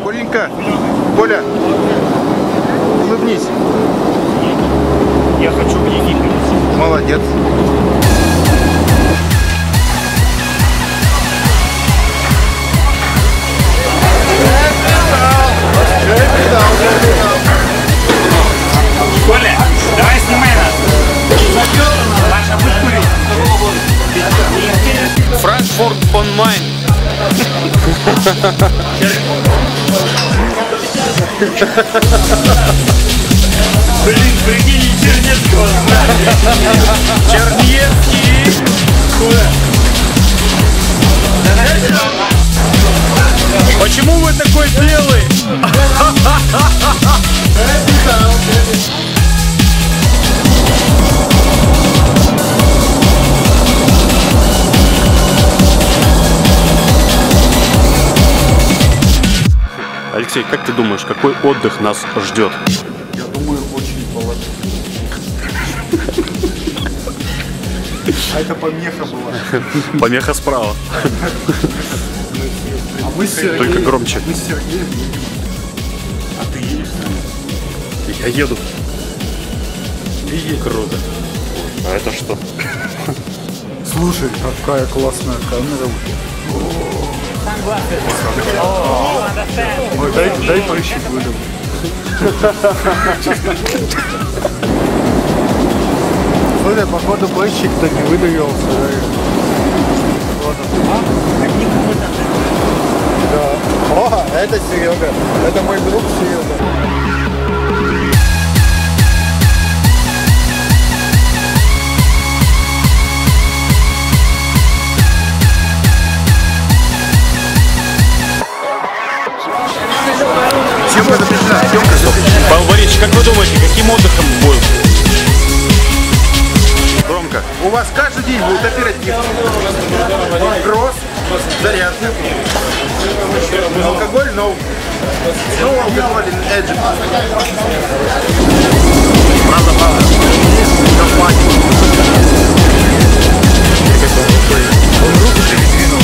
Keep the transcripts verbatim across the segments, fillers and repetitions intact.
Коленька, Коля, улыбнись. Я хочу в Египет. Молодец. Коля, давай снимай нас. Маша, будь курить. Франкфурт онлайн. Блин, прикинь, Чернецкого знали. Чернецкий. Куда? Почему вы такой белый? Алексей, как ты думаешь, какой отдых нас ждет? Я думаю, очень положительно. А это помеха была. Помеха справа. А мы с Сергеем, Только громче. Мы с Сергеем едем. А ты едешь с нами? Я еду. Ты едешь. Круто. А это что? Слушай, какая классная камера. Ой, дай, дай прыщик выдам. Слушай, походу прыщик-то не выдавился. Да. О, это Серега. Это мой друг Серега. Съемка запрещена, съемка запрещена. Павел Борисович, как вы думаете, каким отдыхом будет? Громко. У вас каждый день будет оператив. Кросс, зарядка. Алкоголь, но. Ну, алкоголь, эджи. Правда, правда. Он руку передвинул.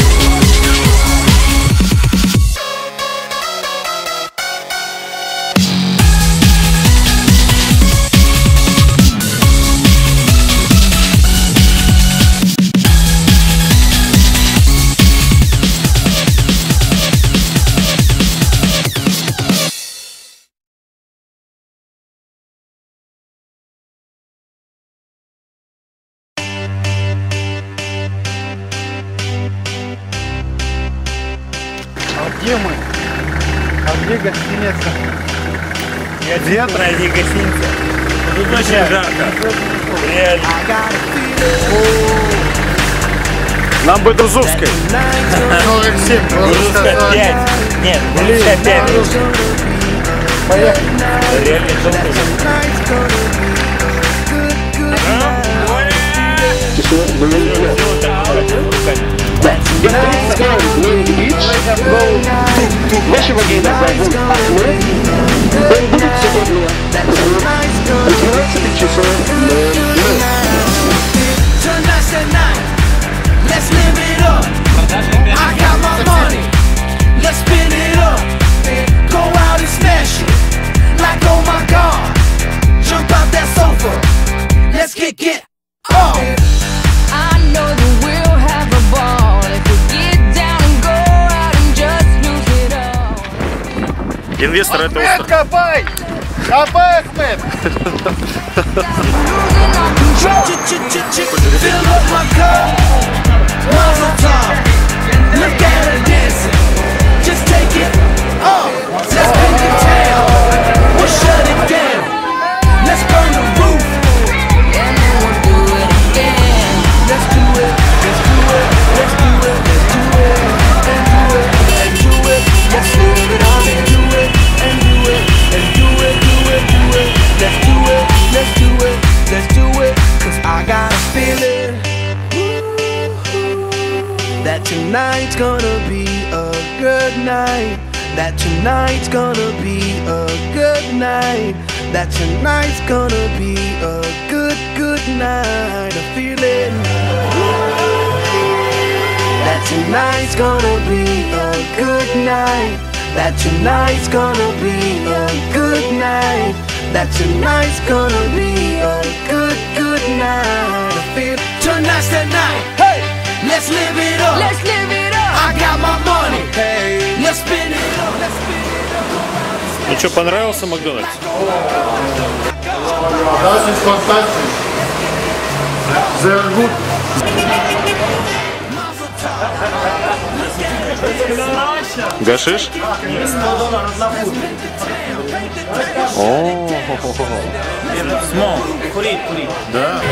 А где мы? А где гостиница? Я где-то найди гостиницу. Тут очень жарко. Реально. Нам бы Друзовской. сорок семь. Дружка пять. Нет, Дружка пять. Поехали. Реально жалко. Наши вагоны зовут Ахмед. Он будет сегодня в двенадцать часов. Инвестор это остров. Копай! Копай, Ахмед! Tonight's gonna be a good night. That tonight's gonna be a good night. That tonight's gonna be a good, good night. A feeling that tonight's gonna be a good night. that tonight's gonna be a good night. That tonight's gonna be a good, good night. I feel tonight's the night. Hey, let's live it up. Let's live it up. I got my money. Hey, let's spin it up. Let's spin it up. Ну что, понравился Макдональдс? Das ist fantastisch. Sehr gut. Гашиш? О, Смол, курить, курить. да.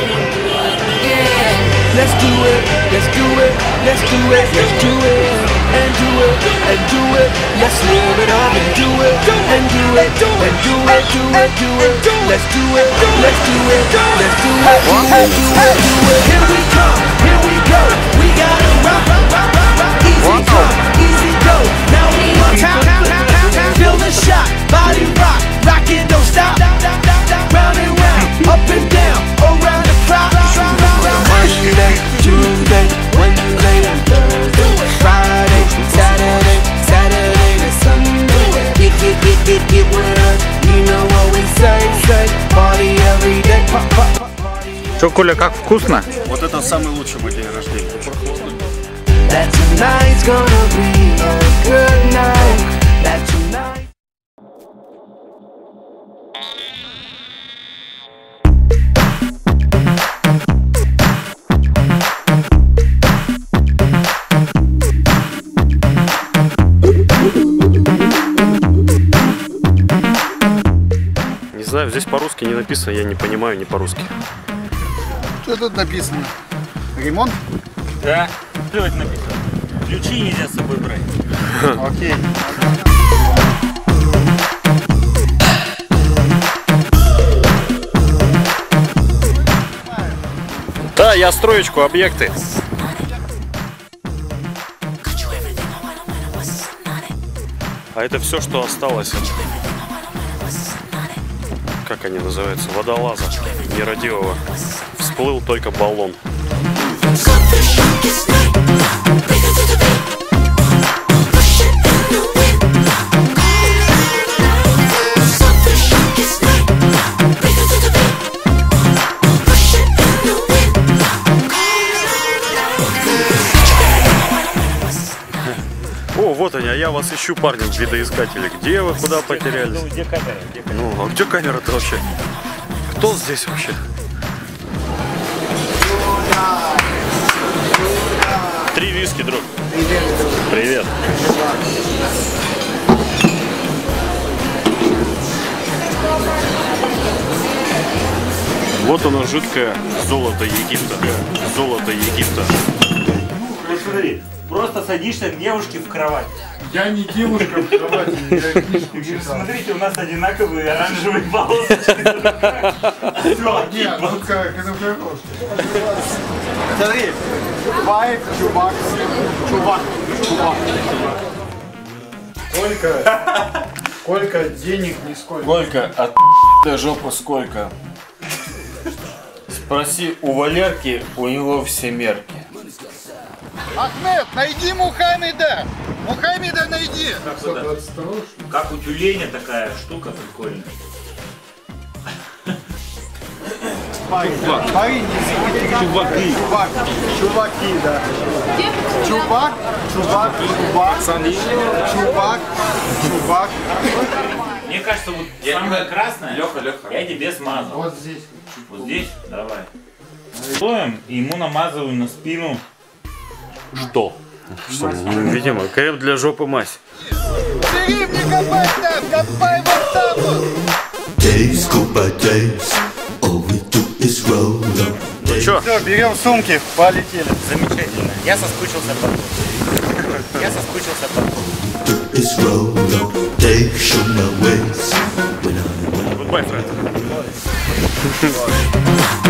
Let's do it, let's do it, let's do it, let's do it, and do it, and do it. Let's live it up and do it, and do it, and do it, do it, do it. Let's do it, let's do it, let's do it, and do it, do it. Here we come, here we go. We gotta rock, rock, rock, rock, rock. Easy come, easy go. Now we on top, feel the shot, body rock, rockin', don't stop. Round and round, up and down, around the clock. Monday, Tuesday, Wednesday, Thursday, Friday, Saturday, Saturday to Sunday. Get, get, get, get, get with us. You know what we say, say. Party every day. Pop, pop, pop. Что, Коля, как вкусно? Вот это самый лучший мой день рождения. That tonight's gonna be a good night. That tonight. Не знаю, здесь по-русски не написано, я не понимаю ни по-русски. Что тут написано? Ремонт? Да. Что это написано? Ключи нельзя с собой брать. Окей. Да, я строечку, объекты. А это все, что осталось. Как они называются? Водолаза нерадивого. Всплыл только баллон. О, вот они, а я вас ищу, парни, в видоискателе. Где вы, куда потерялись? Где камера? Где камера? Ну, а где камера-то вообще? Кто здесь вообще? Три виски, друг. Привет. Вот оно, жидкое золото Египта. Золото Египта. Смотри, просто садишься к девушке в кровать. Я не девушка в кровати, я книжку читал. Смотрите, у нас одинаковые оранжевые полосочки. Нет, ну как, это хорошо. Смотри, байк, чувак, чувак, чувак. Сколько, сколько денег, нисколько. Сколько? От до жопу сколько? Спроси у Валерки, у него все мерки. Ахмед, найди Мухаммеда! Мухаммеда найди! Как у тюленя такая штука прикольная. Парень, чуваки. Чувак, чуваки, да. Чувак, чувак, чувак, чувак, чувак. Мне кажется, вот самое красное, Леха, Леха, я тебе смазал. Вот здесь. Вот здесь? Давай. Стоим, и ему намазываю на спину. Что? Что? Ну, видимо, крем для жопы мазь. Бери, не копай там, копай вот там вот. Days go by days, all we do is roll up. Ну чё? Все, берем сумки, полетели. Замечательно. Я соскучился по Я соскучился по Do is roll up. They show my ways when I Goodbye, friend.